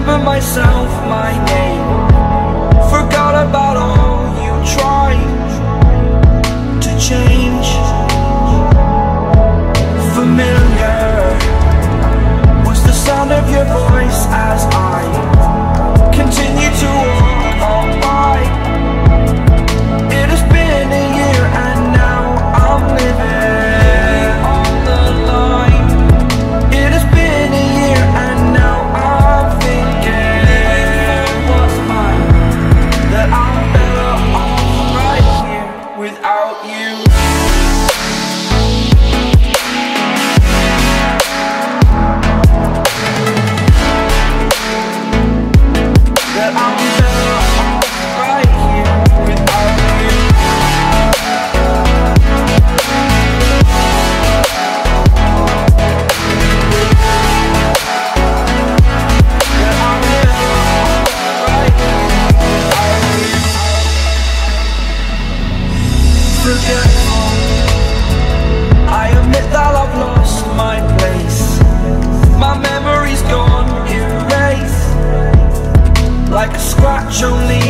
remember myself, my name. Forgot about all you tried to change. Familiar was the sound of your voice as I continue to walk on by. It has been a year and now I'm living on the line. It has been a year and now I'm thinking what's mine, that I'm better off right here without you. That I'm better off right here without you. That I'm better off right here without you. Forgetful, I admit that I've lost my place. My memory's gone erased, like a scratch only